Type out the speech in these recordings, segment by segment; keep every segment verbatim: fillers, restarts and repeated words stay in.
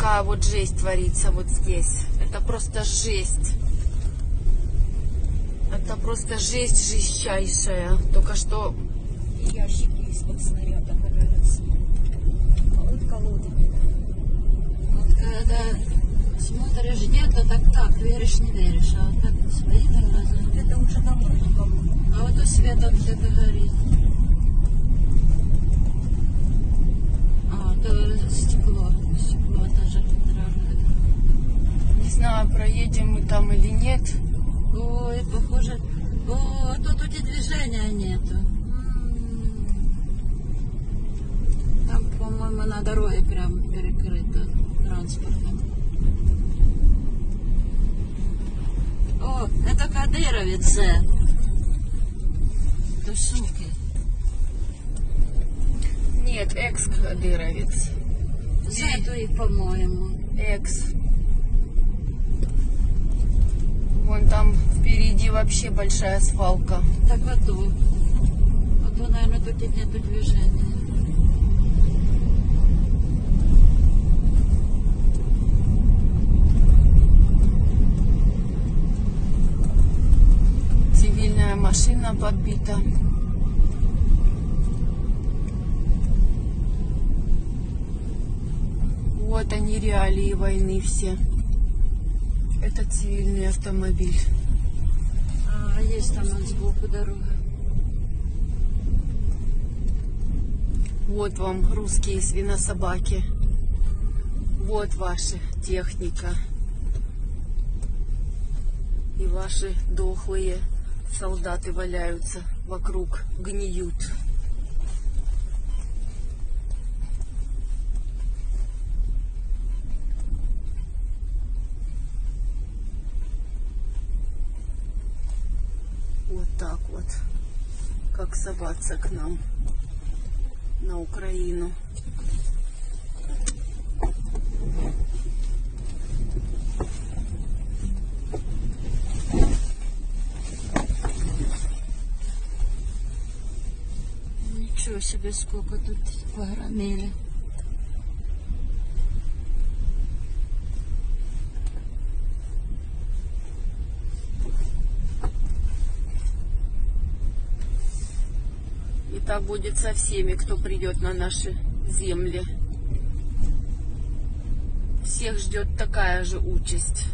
такая вот жесть творится вот здесь. Это просто жесть. Это просто жесть жестчайшая. Только что ящики из-под снаряда валяются. А вот колоды. Вот когда смотришь где-то, так так, веришь, не веришь. А вот так свои глаза. Это уже давно колоды. А вот у света где-то горит. А, это стекло. Стекло даже дрожит. не знаю, проедем мы там или нет. Ой, похоже. О, тут у тебя движения нету. Там, по-моему, на дороге прям перекрыто транспортом. О, это кадыровицы. Это суки. Нет, экс-кадыровец. Зайду их, по-моему. Экс. Вон там впереди вообще большая свалка. Так вот то. А то, наверное, тут нету движения. Цивильная машина подбита. Вот они, реалии войны все. Это цивильный автомобиль. А, есть там вот сбоку дорога. Вот вам русские свинособаки. Вот ваша техника. И ваши дохлые солдаты валяются вокруг, гниют. Вот так вот, как соваться к нам на Украину. Ничего себе, сколько тут погромили. И так будет со всеми, кто придет на наши земли. Всех ждет такая же участь.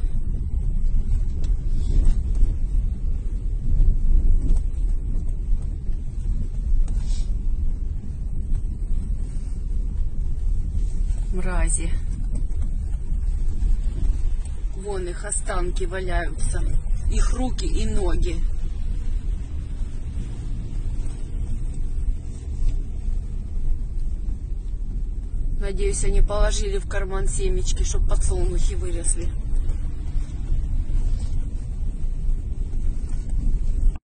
Мрази. Вон их останки валяются. Их руки и ноги. Надеюсь, они положили в карман семечки, чтобы подсолнухи выросли.